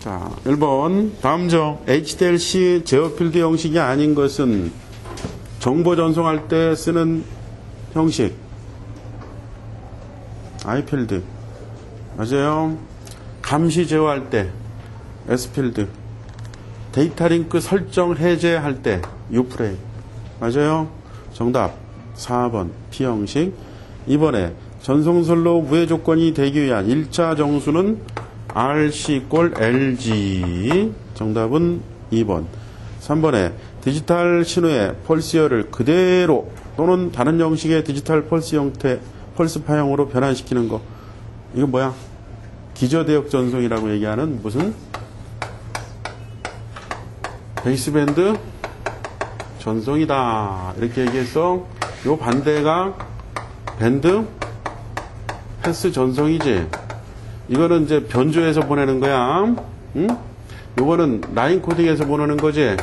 자, 1번. 다음 중 HDLC 제어필드 형식이 아닌 것은 정보 전송할 때 쓰는 형식. I필드. 맞아요. 감시 제어할 때 S필드. 데이터 링크 설정 해제할 때 U프레임. 맞아요. 정답 4번 P 형식. 2번에 전송선로 무해 조건이 되기 위한 1차 정수는 RC 꼴 LG. 정답은 2번. 3번에 디지털 신호의 펄스열을 그대로 또는 다른 형식의 디지털 펄스 형태, 펄스 파형으로 변환시키는 거. 이건 뭐야? 기저대역 전송이라고 얘기하는 무슨? 베이스밴드 전송이다. 이렇게 얘기해서 요 반대가 밴드 패스 전송이지. 이거는 이제 변조해서 보내는 거야. 응? 요거는 라인 코딩해서 보내는 거지.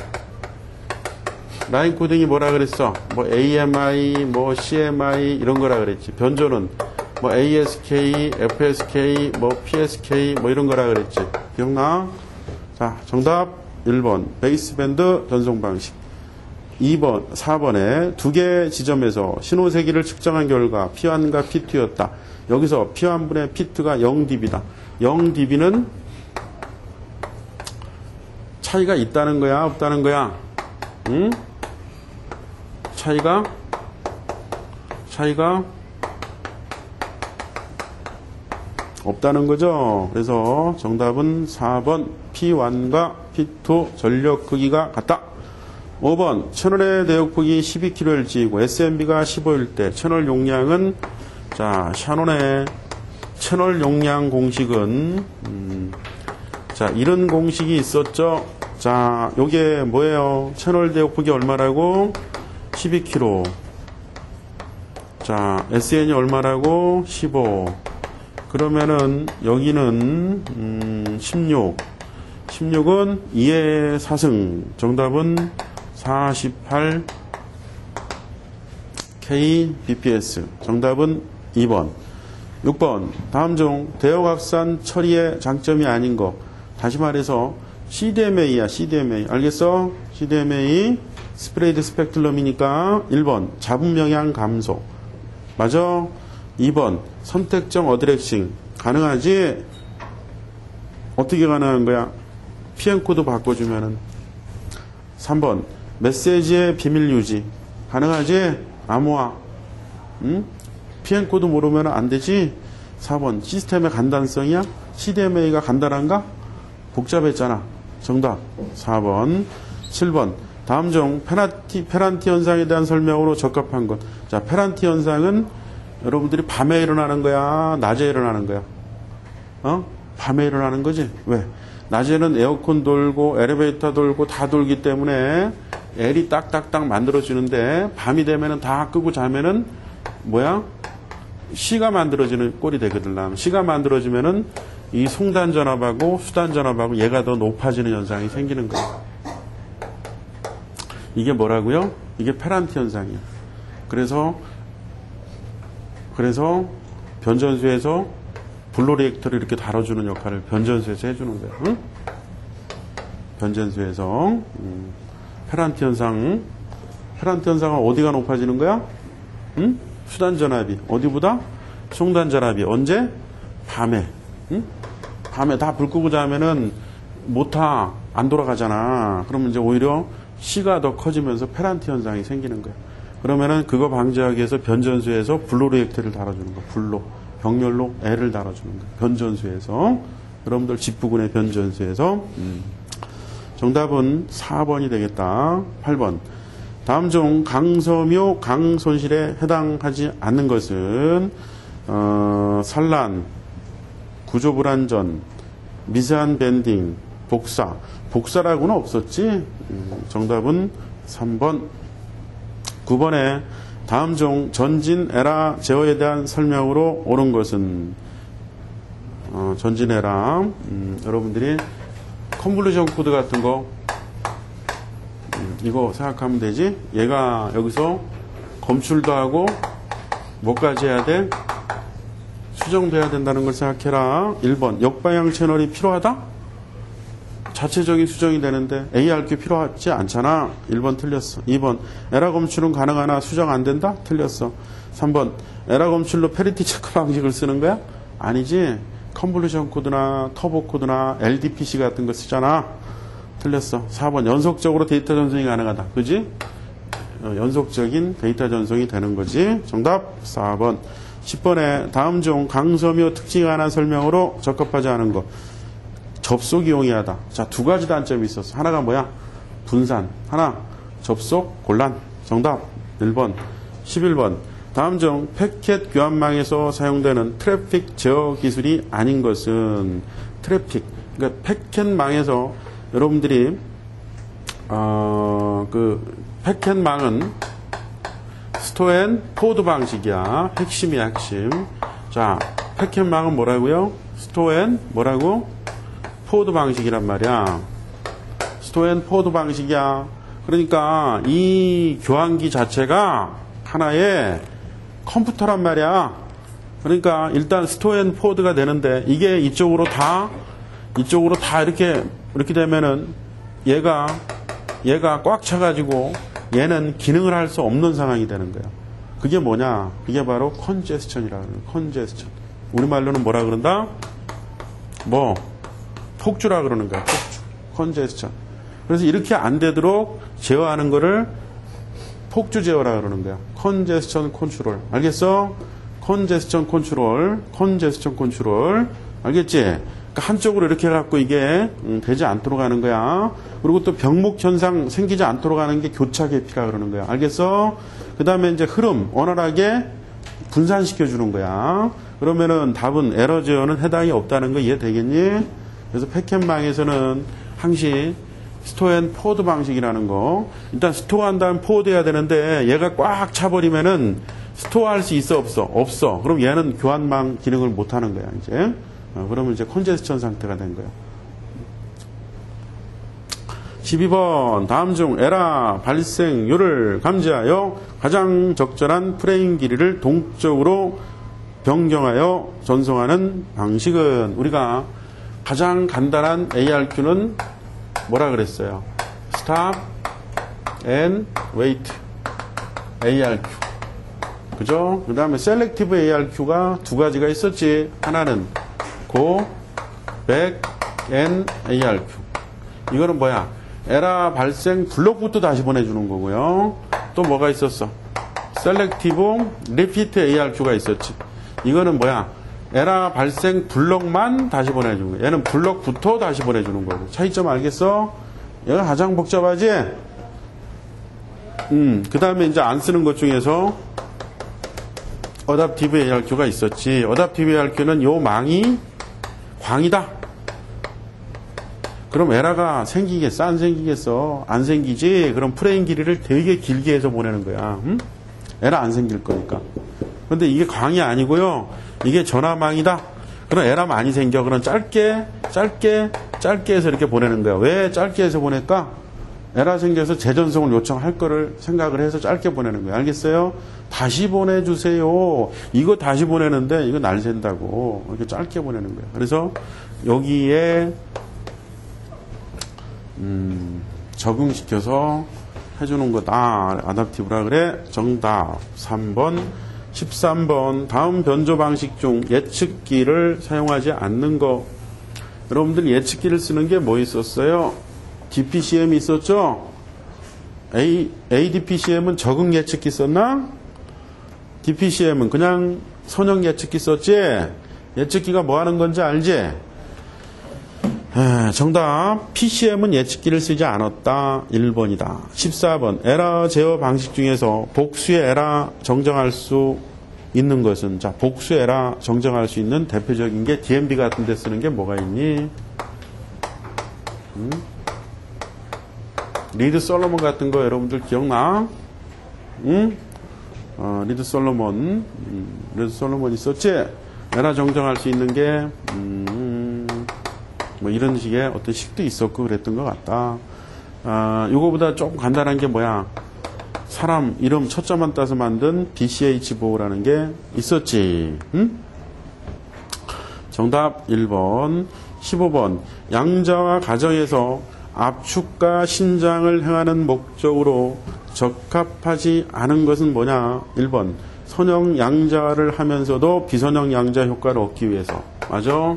라인 코딩이 뭐라 그랬어? 뭐 AMI, 뭐 CMI 이런 거라 그랬지. 변조는 뭐 ASK, FSK, 뭐 PSK 뭐 이런 거라 그랬지. 기억나? 자, 정답 1번 베이스밴드 전송 방식. 2번, 4번에 두 개 지점에서 신호 세기를 측정한 결과 P1과 P2였다. 여기서 P1분의 P2가 0dB다. 0dB는 차이가 있다는 거야, 없다는 거야? 응? 차이가 없다는 거죠. 그래서 정답은 4번 P1과 P2 전력 크기가 같다. 5번 채널의 대역폭이 12kHz이고 SMB가 15일 때 채널 용량은 자 샤논의 채널 용량 공식은 자 이런 공식이 있었죠. 자 요게 뭐예요? 채널 대역폭이 얼마라고? 12kHz. 자 SN이 얼마라고? 15. 그러면은 여기는 16. 16은 2의 4승. 정답은 48 kbps. 정답은 2번. 6번. 다음 중 대역 확산 처리의 장점이 아닌 거. 다시 말해서 CDMA야. CDMA. 알겠어? CDMA 스프레이드 스펙트럼이니까 1번. 잡음 영향 감소. 맞아? 2번. 선택적 어드레싱. 가능하지? 어떻게 가능한 거야? PN코드 바꿔주면은. 3번. 메시지의 비밀 유지. 가능하지? 암호화. 응? PN코드 모르면 안 되지? 4번. 시스템의 간단성이야? CDMA가 간단한가? 복잡했잖아. 정답. 4번. 7번. 다음 중 페란티 현상에 대한 설명으로 적합한 것. 자, 페란티 현상은 여러분들이 밤에 일어나는 거야? 낮에 일어나는 거야? 밤에 일어나는 거지? 왜? 낮에는 에어컨 돌고 엘리베이터 돌고 다 돌기 때문에 L이 딱딱딱 만들어지는데 밤이 되면은 다 끄고 자면은 뭐야? C가 만들어지는 꼴이 되거든. C가 만들어지면은 이 송단 전압하고 수단 전압하고 얘가 더 높아지는 현상이 생기는 거야. 이게 뭐라고요? 이게 페란티 현상이야. 그래서 변전수에서 블로 리액터를 이렇게 다뤄주는 역할을 변전수에서 해주는 거야. 응? 변전수에서 페란티 현상은 어디가 높아지는 거야? 응? 수단 전압이 어디보다? 송단 전압이 언제? 밤에. 응? 밤에 다 불 끄고 자면은 모터 안 돌아가잖아. 그러면 이제 오히려 C가 더 커지면서 페란티 현상이 생기는 거야. 그러면은 그거 방지하기 위해서 변전수에서 블로 리액터를 달아주는 거야. 블로. 병렬로 L을 달아주는 거야. 변전수에서. 여러분들 집부근의 변전수에서. 정답은 4번이 되겠다. 8번. 다음 중 강섬유 강손실에 해당하지 않는 것은 산란, 구조불안전, 미세한 밴딩, 복사. 복사라고는 없었지? 정답은 3번. 9번에 다음 중 전진 에라 제어에 대한 설명으로 옳은 것은 전진 에라. 여러분들이 컨볼루션 코드 같은 거 이거 생각하면 되지. 얘가 여기서 검출도 하고 뭐까지 해야 돼? 수정돼야 된다는 걸 생각해라. 1번 역방향 채널이 필요하다? 자체적인 수정이 되는데 ARQ 필요하지 않잖아. 1번 틀렸어. 2번 에라 검출은 가능하나 수정 안 된다? 틀렸어. 3번 에라 검출로 페리티 체크 방식을 쓰는 거야? 아니지. 컨볼루션 코드나 터보 코드나 LDPC 같은 거 쓰잖아. 틀렸어. 4번 연속적으로 데이터 전송이 가능하다. 그지? 연속적인 데이터 전송이 되는 거지. 정답 4번. 10번에 다음 중 강섬유 특징에 관한 설명으로 적합하지 않은 거. 접속이 용이하다. 자, 두 가지 단점이 있었어. 하나가 뭐야? 분산. 하나, 접속 곤란. 정답 1번. 11번. 다음 중 패켓 교환망에서 사용되는 트래픽 제어 기술이 아닌 것은 트래픽. 그러니까 패켓망에서 여러분들이 패켓망은 스토어 앤 포드 방식이야. 핵심이야, 핵심. 자, 패켓망은 뭐라고요? 스토어 앤 뭐라고? 포드 방식이란 말이야. 스토어 앤 포드 방식이야. 그러니까 이 교환기 자체가 하나의 컴퓨터란 말이야. 그러니까 일단 스토어 앤 포드가 되는데 이게 이쪽으로 다 이렇게 되면은 얘가 꽉 차가지고 얘는 기능을 할 수 없는 상황이 되는 거야. 그게 뭐냐? 그게 바로 컨제스천이라고 그래요. 컨제스천. 우리말로는 뭐라 그런다? 폭주라 그러는 거야. 폭주. 컨제스천. 그래서 이렇게 안 되도록 제어하는 거를 폭주 제어라 그러는 거야. 컨제스천 컨트롤. 알겠어? 컨제스천 컨트롤. 컨제스천 컨트롤. 알겠지? 그러니까 한쪽으로 이렇게 해갖고 이게 되지 않도록 하는 거야. 그리고 또 병목 현상 생기지 않도록 하는 게 교차 계피라 그러는 거야. 알겠어? 그 다음에 이제 흐름 원활하게 분산시켜 주는 거야. 그러면은 답은 에러 제어는 해당이 없다는 거 이해되겠니? 그래서 패켓망에서는 항시 스토어 앤 포드 방식이라는 거. 일단 스토어한 다음 포드 해야 되는데 얘가 꽉 차버리면은 스토어할 수 있어 없어? 없어. 그럼 얘는 교환망 기능을 못 하는 거야 이제. 그러면 이제 컨제스천 상태가 된 거야. 12번 다음 중 에라 발생률을 감지하여 가장 적절한 프레임 길이를 동적으로 변경하여 전송하는 방식은 우리가 가장 간단한 ARQ는 뭐라 그랬어요? Stop and Wait ARQ. 그죠? 그 다음에 Selective ARQ가 두 가지가 있었지. 하나는 Go, Back and ARQ. 이거는 뭐야? 에라 발생 블록부터 다시 보내주는 거고요. 또 뭐가 있었어? Selective Repeat ARQ가 있었지. 이거는 뭐야? 에라 발생 블록만 다시 보내주는 거야. 얘는 블록부터 다시 보내주는 거고. 차이점 알겠어? 얘가 가장 복잡하지? 그 다음에 이제 안 쓰는 것 중에서 Adaptive ARQ가 있었지. Adaptive ARQ는 요 망이 광이다. 그럼 에라가 생기겠어? 안 생기겠어? 안 생기지? 그럼 프레임 길이를 되게 길게 해서 보내는 거야. 에라 안 생길 거니까. 근데 이게 광이 아니고요. 이게 전화망이다. 그럼 에라 많이 생겨. 그럼 짧게 해서 이렇게 보내는 거야. 왜 짧게 해서 보낼까? 에라 생겨서 재전송을 요청할 거를 생각을 해서 짧게 보내는 거야. 알겠어요? 다시 보내주세요. 이거 다시 보내는데 이거 날 샌다고. 이렇게 짧게 보내는 거야. 그래서 여기에 적응시켜서 해주는 거다. 아답티브라 그래. 정답 3번. 13번 다음 변조 방식 중 예측기를 사용하지 않는 거. 여러분들 예측기를 쓰는 게 뭐 있었어요? DPCM이 있었죠? ADPCM은 적응 예측기 썼나? DPCM은 그냥 선형 예측기 썼지? 예측기가 뭐 하는 건지 알지? 정답 PCM은 예측기를 쓰지 않았다. 1번이다. 14번 에러 제어 방식 중에서 복수의 에러 정정할 수 있는 것은 자 복수의 에러 정정할 수 있는 대표적인 게 DMB 같은 데 쓰는 게 뭐가 있니? 리드 솔로몬 같은 거 여러분들 기억나? 리드 솔로몬 있었지? 에러 정정할 수 있는 게 뭐 이런 식의 어떤 식도 있었고 그랬던 것 같다. 이거보다 조금 간단한 게 뭐야? 사람 이름 첫자만 따서 만든 BCH 보호라는 게 있었지. 정답 1번. 15번 양자와 가정에서 압축과 신장을 행하는 목적으로 적합하지 않은 것은 뭐냐? 1번 선형 양자를 하면서도 비선형 양자 효과를 얻기 위해서. 맞아?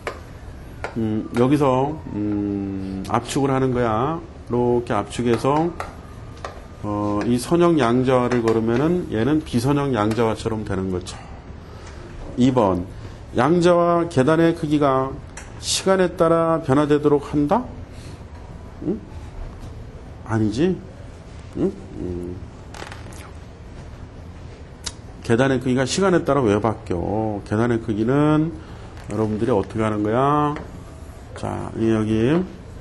여기서 압축을 하는 거야. 이렇게 압축해서 이 선형 양자화를 걸으면은 얘는 비선형 양자화처럼 되는 거죠. 2번 양자와 계단의 크기가 시간에 따라 변화되도록 한다? 응? 아니지? 응? 계단의 크기가 시간에 따라 왜 바뀌어? 계단의 크기는 여러분들이 어떻게 하는 거야? 자, 여기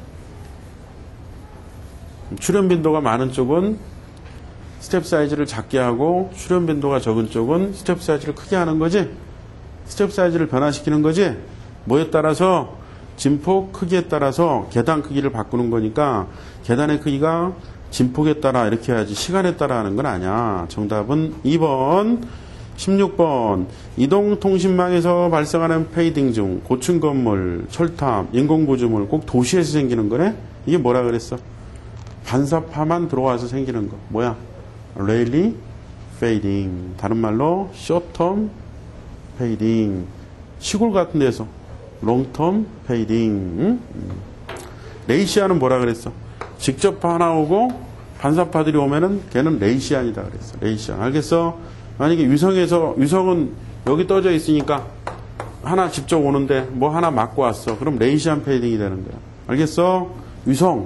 출현 빈도가 많은 쪽은 스텝 사이즈를 작게 하고 출현 빈도가 적은 쪽은 스텝 사이즈를 크게 하는 거지. 스텝 사이즈를 변화시키는 거지. 뭐에 따라서? 진폭 크기에 따라서 계단 크기를 바꾸는 거니까 계단의 크기가 진폭에 따라 이렇게 해야지 시간에 따라 하는 건 아니야. 정답은 2번. 16번 이동통신망에서 발생하는 페이딩 중 고층 건물, 철탑, 인공구조물 꼭 도시에서 생기는 거네. 이게 뭐라 그랬어? 반사파만 들어와서 생기는 거. 뭐야? 레일리 페이딩. 다른 말로 숏텀 페이딩. 시골 같은 데서 롱텀 페이딩. 레이시안은 뭐라 그랬어? 직접파 하나 오고 반사파들이 오면은 걔는 레이시안이다 그랬어. 레이시안. 알겠어? 만약에 위성은 여기 떠져 있으니까 하나 직접 오는데 뭐 하나 맞고 왔어. 그럼 레이시안 페이딩이 되는 거야. 알겠어? 위성.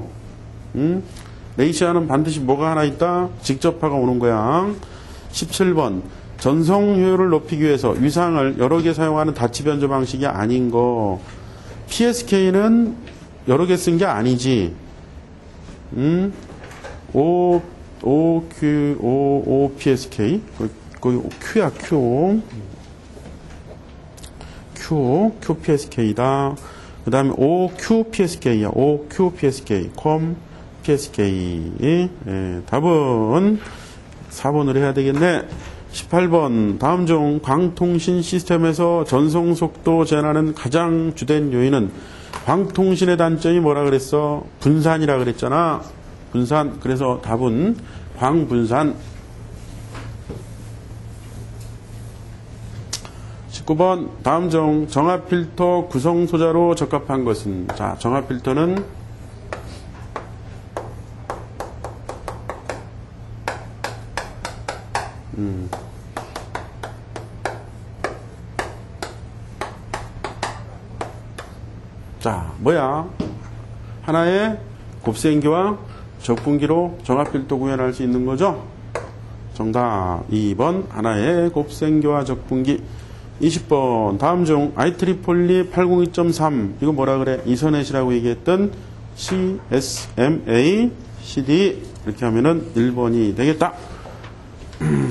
레이시안은 반드시 뭐가 하나 있다? 직접파가 오는 거야. 17번 전송 효율을 높이기 위해서 위상을 여러 개 사용하는 다치 변조 방식이 아닌 거. PSK는 여러 개 쓴 게 아니지. OPSK. 거기 Q야, Q. QPSK다. 그 다음에 OQPSK야. OQPSK. PSK. 예, 답은 4번으로 해야 되겠네. 18번 다음 중 광통신 시스템에서 전송 속도 제한하는 가장 주된 요인은 광통신의 단점이 뭐라 그랬어? 분산이라 그랬잖아. 분산. 그래서 답은 광분산. 19번 다음 중 정압 필터 구성 소자로 적합한 것은. 자, 정압 필터는 자, 뭐야? 하나의 곱셈기와 적분기로 정압 필터 구현할 수 있는 거죠? 정답 2번 하나의 곱셈기와 적분기. 20번 다음 중 IEEE 802.3 이거 뭐라 그래? 이서넷이라고 얘기했던 CSMA CD 이렇게 하면은 1번이 되겠다.